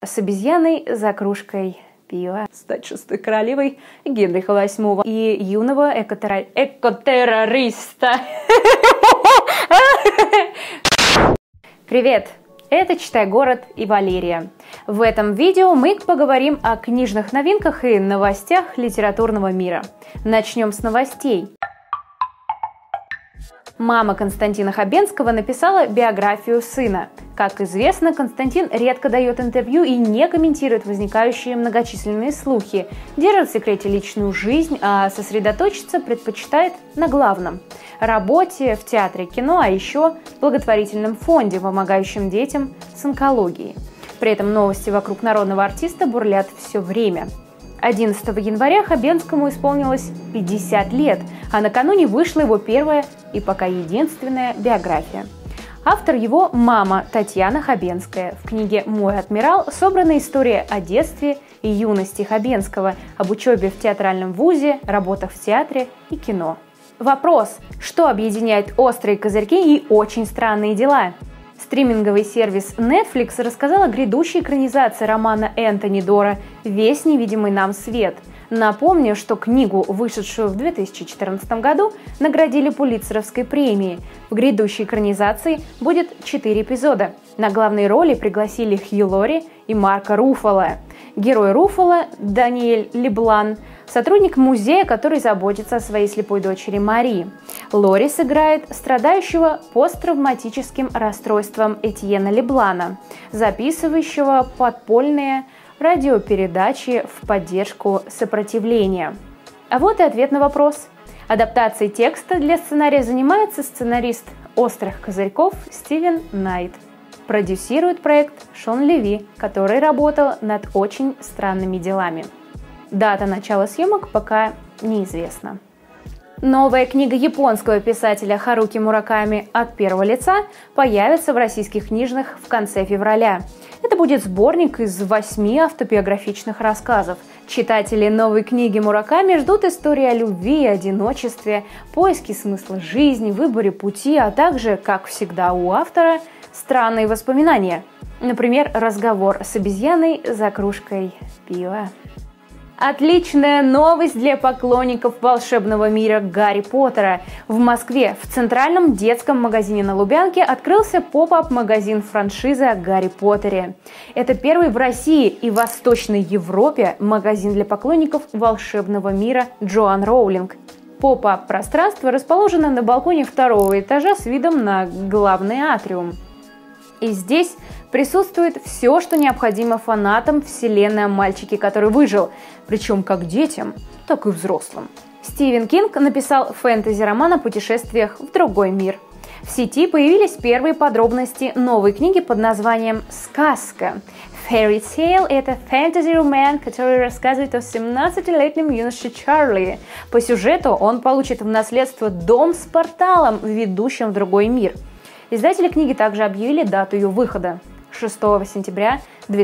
С обезьяной за кружкой пива, стать шестой королевой Генриха VIII и юного экотеррориста. Привет! Это «Читай город» и Валерия. В этом видео мы поговорим о книжных новинках и новостях литературного мира. Начнем с новостей. Мама Константина Хабенского написала биографию сына. Как известно, Константин редко дает интервью и не комментирует возникающие многочисленные слухи, держит в секрете личную жизнь, а сосредоточиться предпочитает на главном – работе в театре, кино, а еще благотворительном фонде, помогающем детям с онкологией. При этом новости вокруг народного артиста бурлят все время. 11 января Хабенскому исполнилось 50 лет, а накануне вышла его первая и пока единственная биография. Автор его – мама Татьяна Хабенская. В книге «Мой адмирал» собрана история о детстве и юности Хабенского, об учебе в театральном вузе, работах в театре и кино. Вопрос: что объединяет острые козырьки и очень странные дела? Стриминговый сервис Netflix рассказал о грядущей экранизации романа Энтони Дора «Весь невидимый нам свет». Напомню, что книгу, вышедшую в 2014 году, наградили Пулитцеровской премией. В грядущей экранизации будет 4 эпизода. На главные роли пригласили Хью Лори и Марка Руффало. Герой Руффало – Даниэль Леблан, сотрудник музея, который заботится о своей слепой дочери Мари. Лори сыграет страдающего посттравматическим расстройством Этьена Леблана, записывающего подпольные радиопередачи в поддержку сопротивления. А вот и ответ на вопрос. Адаптацией текста для сценария занимается сценарист «Острых козырьков» Стивен Найт. Продюсирует проект Шон Леви, который работал над «Очень странными делами». Дата начала съемок пока неизвестна. Новая книга японского писателя Харуки Мураками «От первого лица» появится в российских книжных в конце февраля. Это будет сборник из 8 автобиографичных рассказов. Читатели новой книги Мураками ждут истории о любви и одиночестве, поиске смысла жизни, выборе пути, а также, как всегда у автора, странные воспоминания. Например, разговор с обезьяной за кружкой пива. Отличная новость для поклонников волшебного мира Гарри Поттера. В Москве в центральном детском магазине на Лубянке открылся поп-ап-магазин франшизы о Гарри Поттере. Это первый в России и Восточной Европе магазин для поклонников волшебного мира Джоан Роулинг. Поп-ап-пространство расположено на балконе 2-го этажа с видом на главный атриум. И здесь присутствует все, что необходимо фанатам вселенной о мальчике, который выжил, причем как детям, так и взрослым. Стивен Кинг написал фэнтези-роман о путешествиях в другой мир. В сети появились первые подробности новой книги под названием «Сказка». Fairy Tale – это фэнтези-роман, который рассказывает о 17-летнем юноше Чарли. По сюжету он получит в наследство дом с порталом, ведущим в другой мир. Издатели книги также объявили дату ее выхода – 6 сентября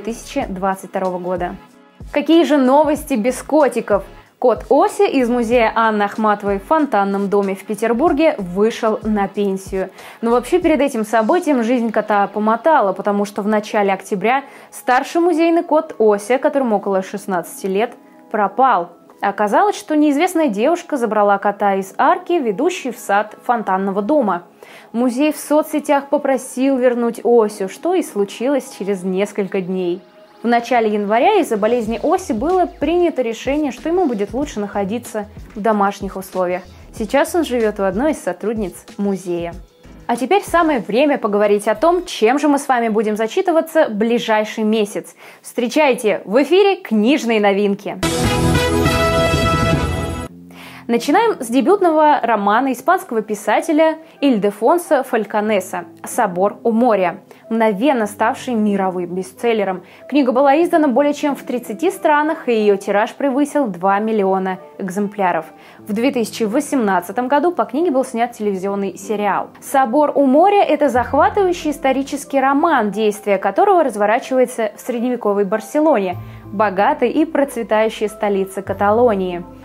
2022 года. Какие же новости без котиков? Кот Ося из музея Анны Ахматовой в Фонтанном доме в Петербурге вышел на пенсию. Но вообще перед этим событием жизнь кота помотала, потому что в начале октября старший музейный кот Ося, которому около 16 лет, пропал. Оказалось, что неизвестная девушка забрала кота из арки, ведущей в сад Фонтанного дома. Музей в соцсетях попросил вернуть Осю, что и случилось через несколько дней. В начале января из-за болезни Оси было принято решение, что ему будет лучше находиться в домашних условиях. Сейчас он живет у одной из сотрудниц музея. А теперь самое время поговорить о том, чем же мы с вами будем зачитываться в ближайший месяц. Встречайте в эфире книжные новинки. Начинаем с дебютного романа испанского писателя Ильдефонса Фальконеса «Собор у моря», мгновенно ставший мировым бестселлером. Книга была издана более чем в 30 странах, и ее тираж превысил 2 миллиона экземпляров. В 2018 году по книге был снят телевизионный сериал. «Собор у моря» — это захватывающий исторический роман, действие которого разворачивается в средневековой Барселоне, богатой и процветающей столице Каталонии.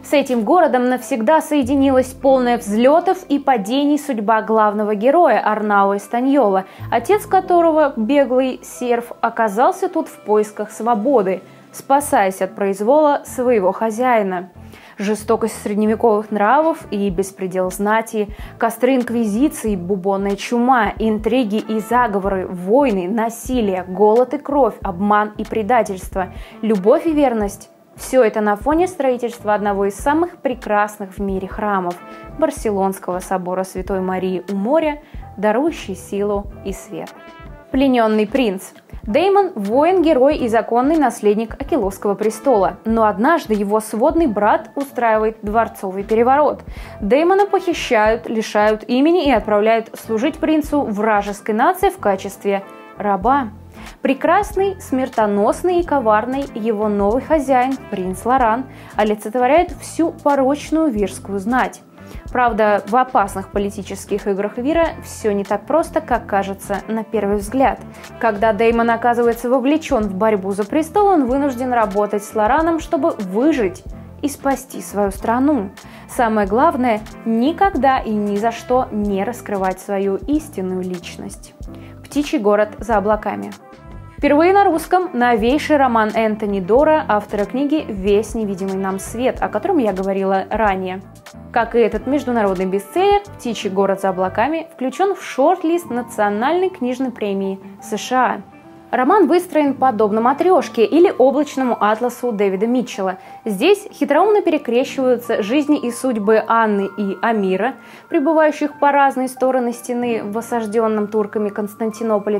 С этим городом навсегда соединилась полная взлетов и падений судьба главного героя Арнау Эстаньола, отец которого, беглый серф, оказался тут в поисках свободы, спасаясь от произвола своего хозяина. Жестокость средневековых нравов и беспредел знати, костры инквизиции, бубонная чума, интриги и заговоры, войны, насилие, голод и кровь, обман и предательство, любовь и верность – все это на фоне строительства одного из самых прекрасных в мире храмов – Барселонского собора Святой Марии у моря, дарующий силу и свет. Плененный принц. Дэймон – воин-герой и законный наследник Акиловского престола, но однажды его сводный брат устраивает дворцовый переворот. Дэймона похищают, лишают имени и отправляют служить принцу вражеской нации в качестве раба. Прекрасный, смертоносный и коварный его новый хозяин, принц Лоран, олицетворяет всю порочную вирскую знать. Правда, в опасных политических играх Вира все не так просто, как кажется на первый взгляд. Когда Дэймон оказывается вовлечен в борьбу за престол, он вынужден работать с Лораном, чтобы выжить и спасти свою страну. Самое главное – никогда и ни за что не раскрывать свою истинную личность. «Птичий город за облаками». Впервые на русском новейший роман Энтони Дора, автора книги «Весь невидимый нам свет», о котором я говорила ранее. Как и этот международный бестселлер, «Птичий город за облаками» включен в шорт-лист Национальной книжной премии США. Роман выстроен подобно «Матрешке» или «Облачному атласу» Дэвида Митчелла. Здесь хитроумно перекрещиваются жизни и судьбы Анны и Амира, пребывающих по разные стороны стены в осажденном турками Константинополе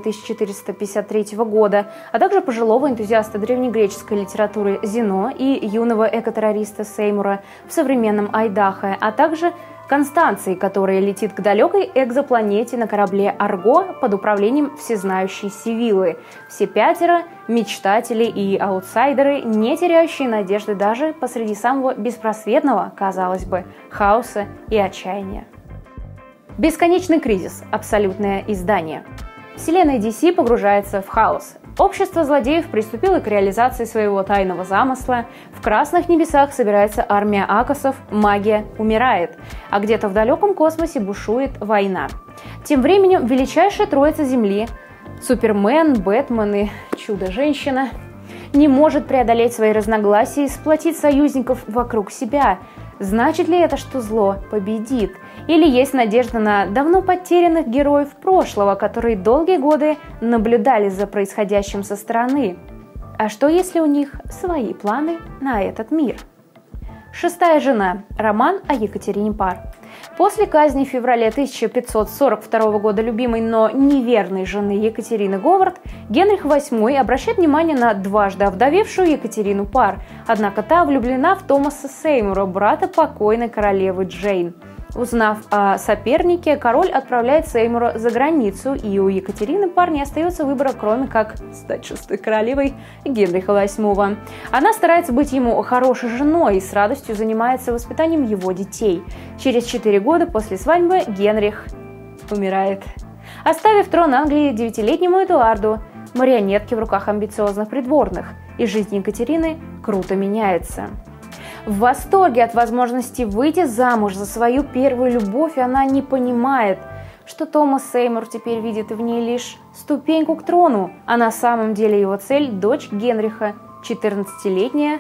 1453 года, а также пожилого энтузиаста древнегреческой литературы Зено и юного экотеррориста Сеймура в современном Айдахо, а также Констанции, которая летит к далекой экзопланете на корабле «Арго» под управлением всезнающей Сивиллы. Все пятеро – мечтатели и аутсайдеры, не теряющие надежды даже посреди самого беспросветного, казалось бы, хаоса и отчаяния. Бесконечный кризис. Абсолютное издание. Вселенная DC погружается в хаос. Общество злодеев приступило к реализации своего тайного замысла. В красных небесах собирается армия акосов, магия умирает, а где-то в далеком космосе бушует война. Тем временем величайшая троица Земли – Супермен, Бэтмен и Чудо-женщина – не может преодолеть свои разногласия и сплотить союзников вокруг себя. Значит ли это, что зло победит? Или есть надежда на давно потерянных героев прошлого, которые долгие годы наблюдали за происходящим со стороны? А что, если у них свои планы на этот мир? «Шестая жена» – роман о Екатерине Пар. После казни в феврале 1542 года любимой, но неверной жены Екатерины Говард, Генрих VIII обращает внимание на дважды овдовевшую Екатерину Пар, однако та влюблена в Томаса Сеймура, брата покойной королевы Джейн. Узнав о сопернике, король отправляет Сеймура за границу, и у Екатерины Пар не остается выбора, кроме как стать шестой королевой Генриха VIII. Она старается быть ему хорошей женой и с радостью занимается воспитанием его детей. Через 4 года после свадьбы Генрих умирает, оставив трон Англии 9-летнему Эдуарду, марионетке в руках амбициозных придворных, и жизнь Екатерины круто меняется. В восторге от возможности выйти замуж за свою первую любовь, она не понимает, что Томас Сеймур теперь видит в ней лишь ступеньку к трону, а на самом деле его цель – дочь Генриха, 14-летняя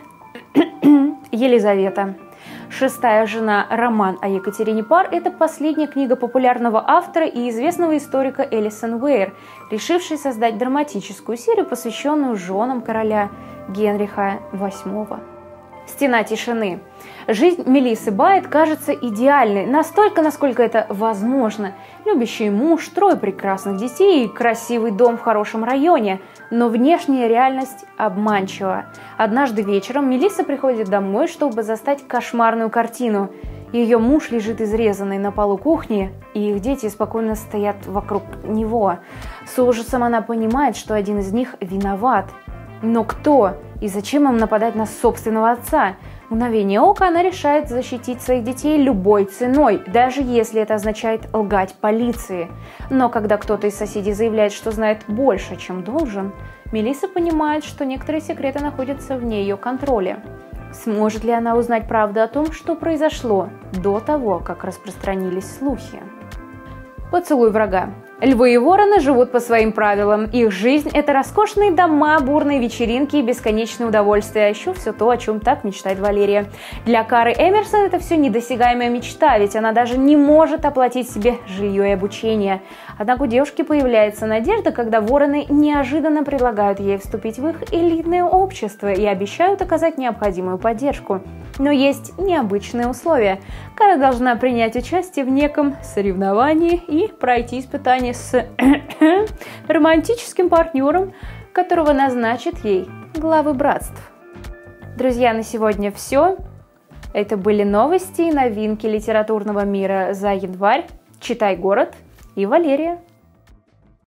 Елизавета. «Шестая жена» – роман о Екатерине Пар – это последняя книга популярного автора и известного историка Элисон Уэйр, решившей создать драматическую серию, посвященную женам короля Генриха VIII. «Стена тишины». Жизнь Мелиссы Байет кажется идеальной, настолько, насколько это возможно. Любящий муж, 3 прекрасных детей и красивый дом в хорошем районе. Но внешняя реальность обманчива. Однажды вечером Мелисса приходит домой, чтобы застать кошмарную картину. Ее муж лежит изрезанный на полу кухни, и их дети спокойно стоят вокруг него. С ужасом она понимает, что один из них виноват. Но кто? И зачем им нападать на собственного отца? В мгновение ока она решает защитить своих детей любой ценой, даже если это означает лгать полиции. Но когда кто-то из соседей заявляет, что знает больше, чем должен, Мелисса понимает, что некоторые секреты находятся вне ее контроля. Сможет ли она узнать правду о том, что произошло до того, как распространились слухи? Поцелуй врага. Львы и вороны живут по своим правилам. Их жизнь – это роскошные дома, бурные вечеринки и бесконечное удовольствие. А еще все то, о чем так мечтает Валерия. Для Кары Эмерсон это все недосягаемая мечта, ведь она даже не может оплатить себе жилье и обучение. Однако у девушки появляется надежда, когда вороны неожиданно предлагают ей вступить в их элитное общество и обещают оказать необходимую поддержку. Но есть необычные условия. Кара должна принять участие в неком соревновании и пройти испытание с романтическим партнером, которого назначат ей главы братств. Друзья, на сегодня все. Это были новости и новинки литературного мира за январь. Читай город и Валерия.